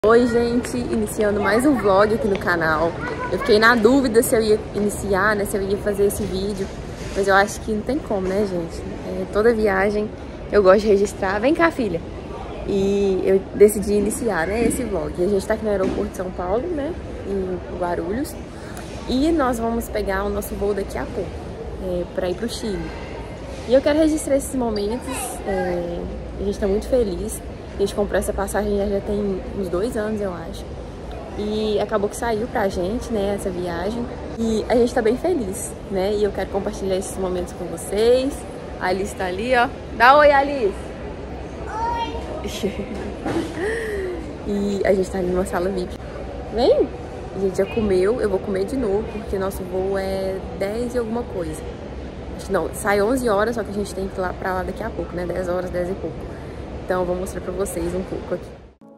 Oi gente, iniciando mais um vlog aqui no canal. Eu fiquei na dúvida se eu ia iniciar, né, se eu ia fazer esse vídeo, mas eu acho que não tem como, né, gente? Toda viagem eu gosto de registrar. Vem cá, filha. E eu decidi iniciar, né, esse vlog. E a gente tá aqui no aeroporto de São Paulo, né, em Guarulhos. E nós vamos pegar o nosso voo daqui a pouco, pra ir pro Chile. E eu quero registrar esses momentos, a gente tá muito feliz. A gente comprou essa passagem já tem uns 2 anos, eu acho. E acabou que saiu pra gente, né, essa viagem. E a gente tá bem feliz, né? E eu quero compartilhar esses momentos com vocês. A Alice tá ali, ó. Dá oi, Alice! Oi! E a gente tá ali numa sala VIP. Vem! A gente já comeu, eu vou comer de novo, porque nosso voo é 10 e alguma coisa. Não, sai 11 horas, só que a gente tem que ir pra lá daqui a pouco, né? 10 horas, 10 e pouco. Então eu vou mostrar pra vocês um pouco aqui.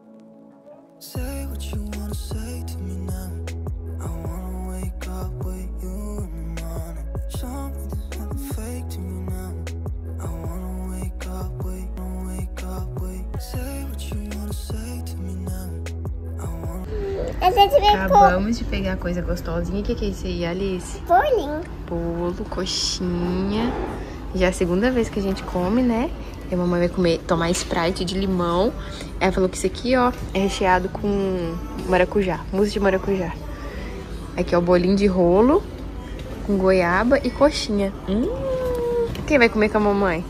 Acabamos de pegar coisa gostosinha. O que é isso aí, Alice? Bolinho. Bolo, coxinha. Já é a segunda vez que a gente come, né? E a mamãe vai tomar Sprite de limão. Ela falou que isso aqui, ó, é recheado com maracujá, mousse de maracujá. Aqui, ó, bolinho de rolo com goiaba e coxinha. Quem vai comer com a mamãe?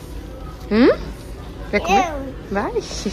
Vai comer? Eu. Vai.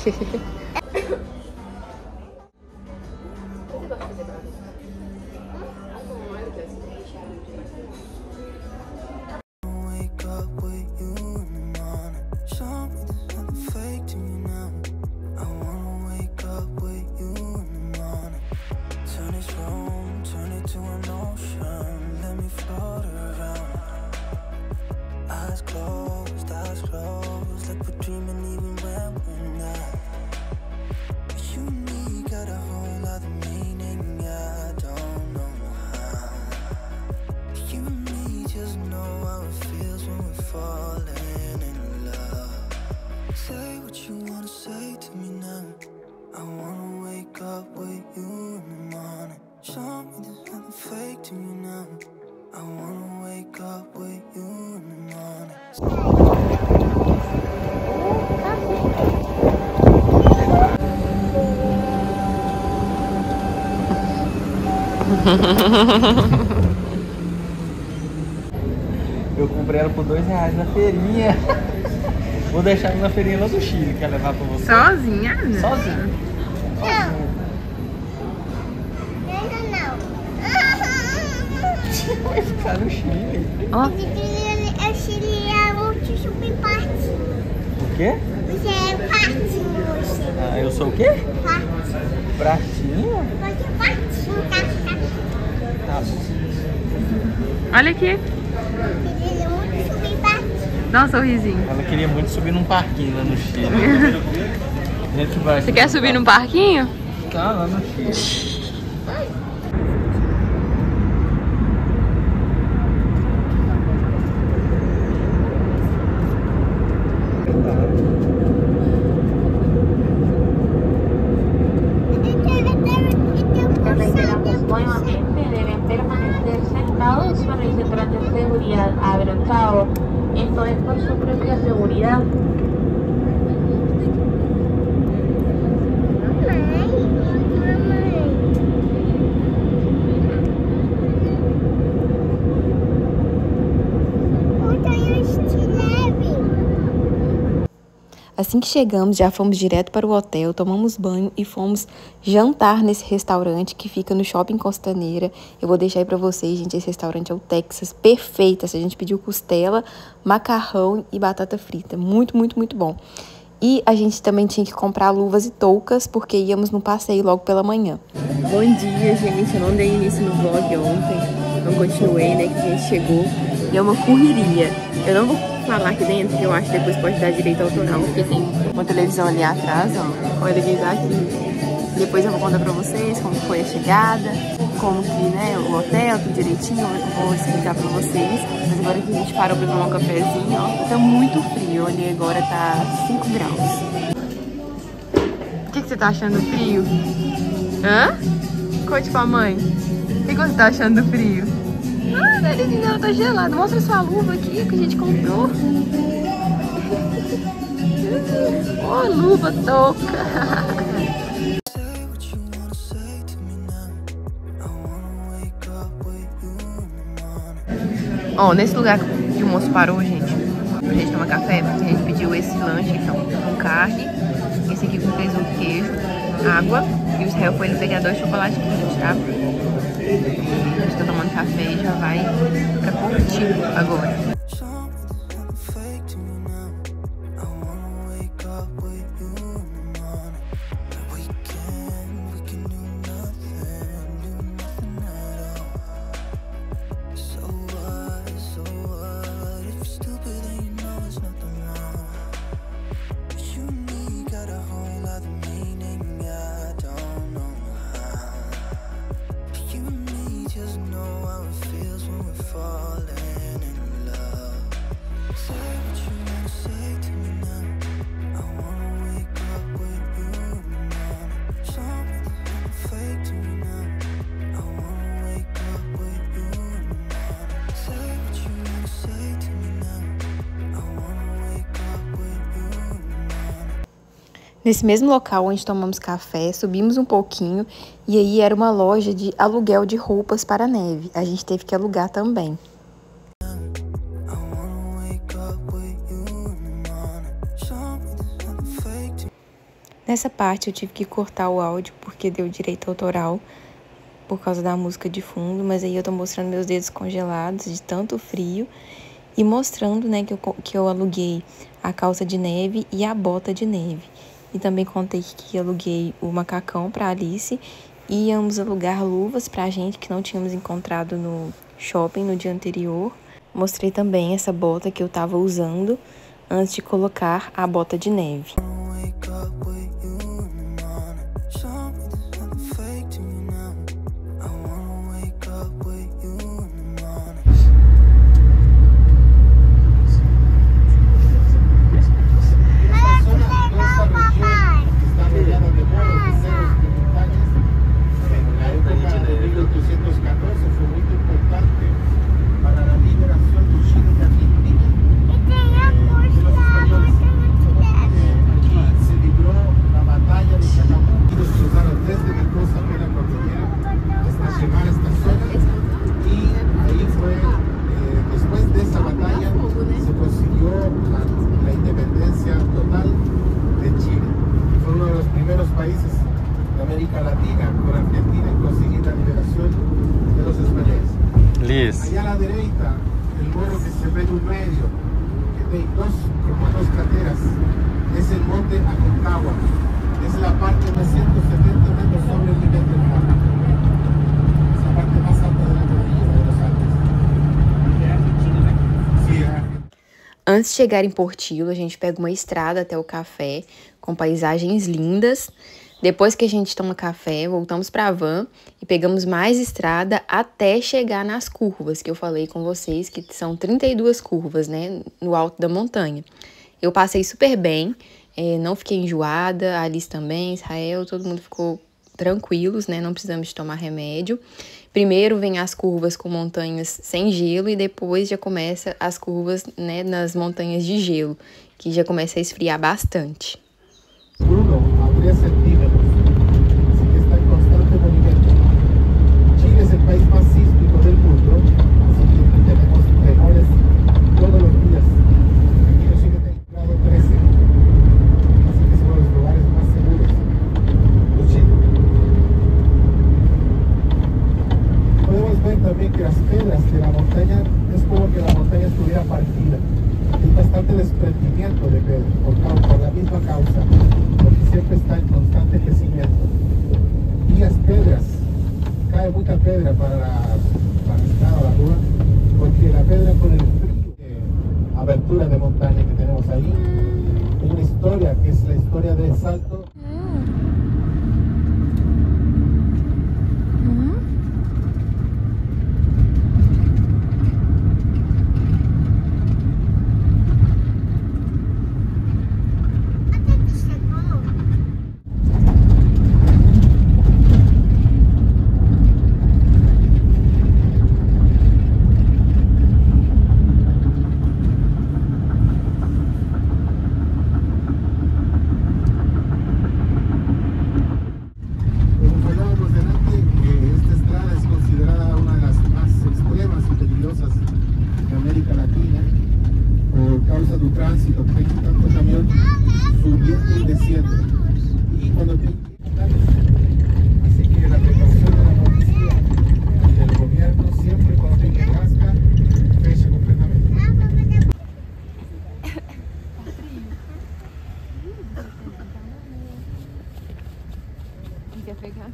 Say what you wanna say to me now. I wanna wake up with you in the morning. Show me there's nothing fake to me now. I wanna wake up with you in the morning. Eu comprei ela por R$2 na feirinha. Vou deixar ela na feirinha lá do Chile. Quer levar pra você? Sozinha? Né? Sozinha. Não. Vai ficar no Chile. Ó. Eu seria muito super partinho. O quê? Você é partinho hoje. Ah, eu sou o quê? Partinho. Pratinho? Você é partinho, tá? Tá bom. Olha aqui. Eu seria muito super partinho. Dá um sorrisinho. Ela queria muito subir num parquinho lá no Chile. Você quer subir num parquinho? Tá, lá no Chile. Abrazado. Esto es por su propia seguridad. Assim que chegamos, já fomos direto para o hotel, tomamos banho e fomos jantar nesse restaurante que fica no Shopping Costaneira. Eu vou deixar aí pra vocês, gente, esse restaurante é o Texas, perfeito. A gente pediu costela, macarrão e batata frita, muito, muito, muito bom. E a gente também tinha que comprar luvas e toucas, porque íamos num passeio logo pela manhã. Bom dia, gente, eu não dei início no vlog ontem, não continuei, né, que a gente chegou. E é uma correria. Eu não vou falar aqui dentro, porque eu acho que depois pode dar direito autoral, porque tem uma televisão ali atrás, ó. Olha quem tá aqui. Depois eu vou contar pra vocês como foi a chegada, como que, né, o hotel, tudo direitinho, eu vou explicar pra vocês. Mas agora que a gente parou pra tomar um cafezinho, ó, tá muito frio. Olha, agora tá 5 graus. O que que você tá achando do frio? Hã? Conte pra mãe. O que você tá achando do frio? Ah, o narizinho dela tá gelado. Mostra sua luva aqui que a gente comprou. Oh, luva touca. Ó, nesse lugar que o moço parou, gente, pra gente tomar café, a gente pediu esse lanche, então, com carne, esse aqui com presunto, queijo, água, e o Israel foi ele pegar 2 chocolates quentes, tá? A gente tá tomando café e já vai pra Portillo agora. Nesse mesmo local onde tomamos café, subimos um pouquinho e aí era uma loja de aluguel de roupas para neve. A gente teve que alugar também. Nessa parte eu tive que cortar o áudio porque deu direito autoral por causa da música de fundo, mas aí eu tô mostrando meus dedos congelados de tanto frio e mostrando, né, que eu aluguei a calça de neve e a bota de neve. E também contei que aluguei o macacão para Alice e íamos alugar luvas pra gente que não tínhamos encontrado no shopping no dia anterior. Mostrei também essa bota que eu tava usando antes de colocar a bota de neve. Allá a la derecha, el morro que se ve en un medio, que tiene dos crateras, es el monte Aconcagua. Es la parte de 170 metros sobre el nivel del mar. Es la parte más alta de la cordillera de los Andes. Sí, Antes de chegar em Portillo, a gente pega uma estrada até o café, com paisagens lindas. Depois que a gente toma café, voltamos para a van e pegamos mais estrada até chegar nas curvas, que eu falei com vocês, que são 32 curvas, né, no alto da montanha. Eu passei super bem, não fiquei enjoada, a Alice também, Israel, todo mundo ficou tranquilos, né, não precisamos de tomar remédio. Primeiro vem as curvas com montanhas sem gelo e depois já começa as curvas, né, nas montanhas de gelo, que já começa a esfriar bastante. Bruno, a 3 centímetros, así que está en constante movimiento. Chile es el país más sísmico del mundo, así que tenemos temores todos los días. Aquí en Chile está en grado 13, así que son los lugares más seguros de Chile. Podemos ver también que las piedras de la montaña es como que la montaña estuviera partida. Hay bastante desprendimiento de piedra por la misma causa, porque siempre está en constante crecimiento. Y las piedras, cae mucha piedra para la rúa, porque la piedra con el frío, abertura de montaña que tenemos ahí, hay una historia que es la historia del salto. quer pegar?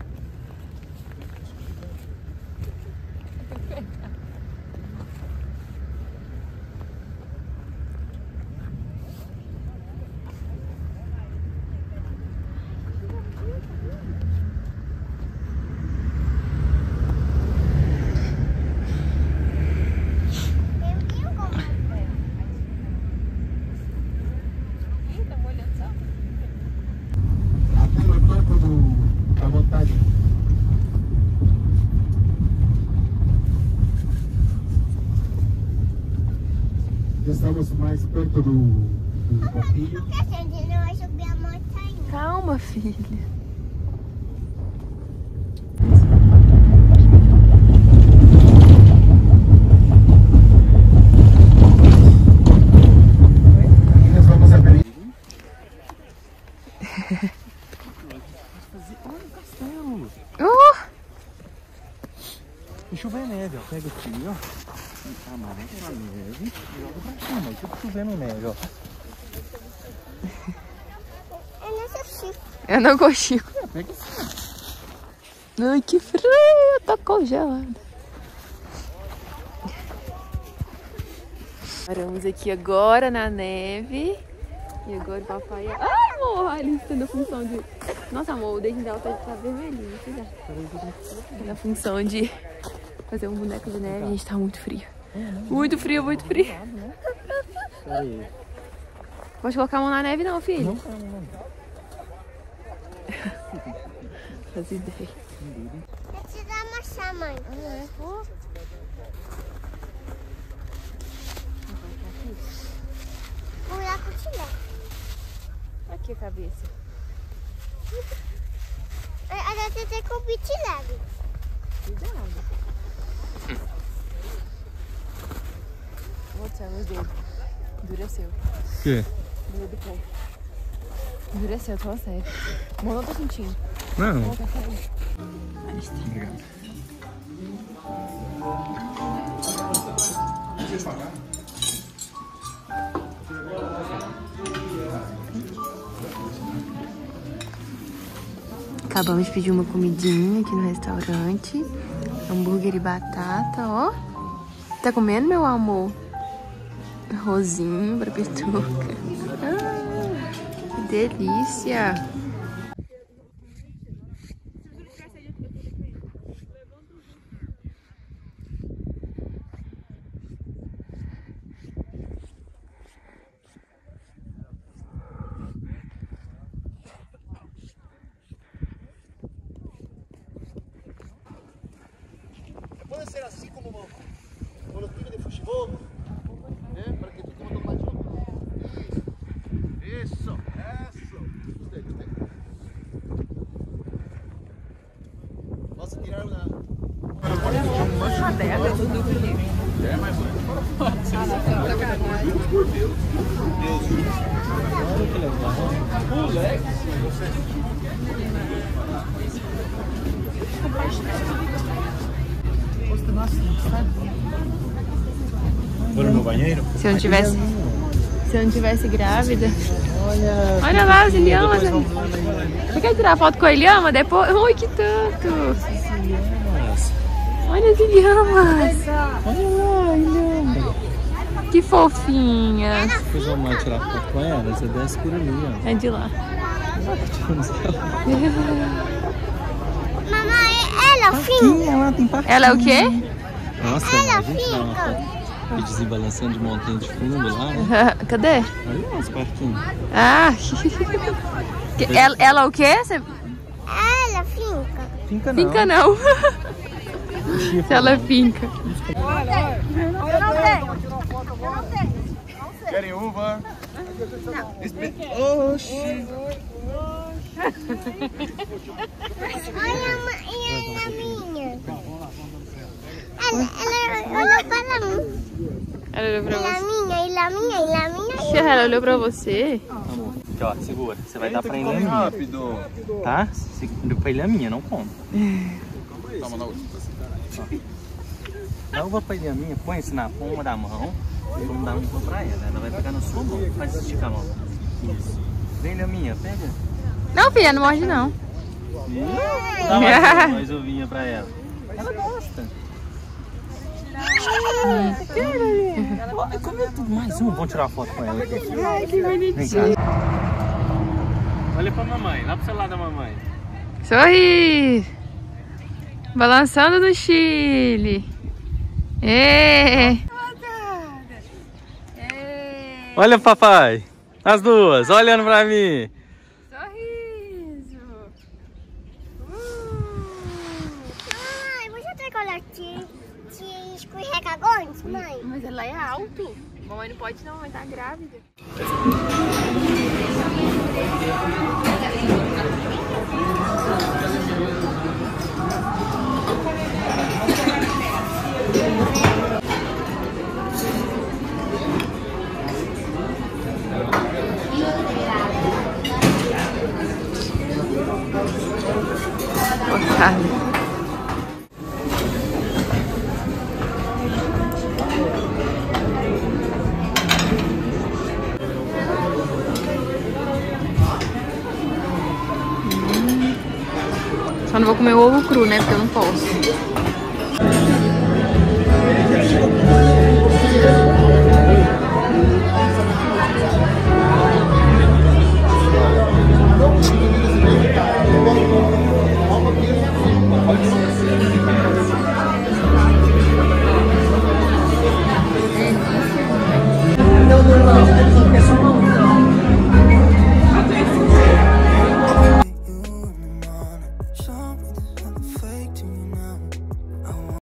Já estamos mais perto do pontilho. Porque a gente não vai subir a montanha. Calma, filha. Aqui nós vamos abrir. Olha o castelo. E chover neve, ó. Pega aqui, ó. Amarra a neve e joga pra cima. Tipo chovendo neve, ó. Eu não sou chico. Eu não consigo. Pega assim. Ai, que frio. Tô congelada. Paramos aqui agora na neve. E agora o papai... Ai, amor, a Alice tá na função de... Nossa, amor, o dedinho dela tá vermelhinho. Tá na função de fazer um boneco de neve. E a gente tá muito frio. Muito frio, muito frio. Pera aí. Pode colocar a mão na neve não, filho. Não, não. Faz ideia. Eu te dar uma chá, mãe. Buraco te leva. Aqui a cabeça. A gente tem que ouvir te leve. Cuidado. Vou tirar meus dedos. Endureceu. O quê? Dedo do pé. Endureceu, tô sério. Amor, não tô sentindo. Não. Vou colocar aí. Obrigado. Acabamos de pedir uma comidinha aqui no restaurante. Hambúrguer e batata, ó. Tá comendo, meu amor? Arrozinho pra pituca. Ah, que delícia. Pode ser assim como los times de futebol, para que tu como tomadinho. Isso. Gostei. Posso tirar uma... Vou no meu banheiro? Se eu não tivesse grávida. Olha lá as ilhamas. Você quer tirar foto com a ilhama depois? Oi, que tanto! Olha as ilhamas! Olha lá, ilhama. Que fofinhas! Depois vamos tirar foto com ela. Você desce por ali, ó. É de lá. Mamãe, ela fica. Ela tem parquinho. Ela é o quê? Nossa, Ela a gente dá uma fica. foto. Videozinho balançando de montanha de fundo lá. Cadê? Olha lá os parquinhos. Ah! Ela o quê? Você... Ela fica. Finca não. Finca não. Se ela finca. Eu não tenho. Querem uva? Oxi. Olha a minha. Ela olhou para mim. Ela olhou pra você. E a minha. Ela olhou pra você? Amor, aqui, ó, segura. Você vai dar pra ele a Come minha. rápido. Tá? Segura pra ele a minha, não come. Toma na outra. Dá uva pra ele a minha, põe esse na palma da mão e vamos dar uva pra ela. Ela vai pegar na sua mão. Faz esticar a mão. Isso. Vem a minha, pega. Não, filha, não morde não. Dá mais ovinha pra ela. Ela gosta. Mais um. Vamos tirar uma foto com ela aqui. Ai, que bonitinho. Olha pra mamãe, lá pro seu lado da mamãe. Sorri! Balançando no Chile. Olha, papai. As duas, olhando pra mim. Sorriso. Mãe, você tem colar de escorregagões, mãe? Mas ela é alto. Mamãe não pode não, mãe tá grávida. Cortado. Só não vou comer o ovo cru, né? Porque eu não posso. Pode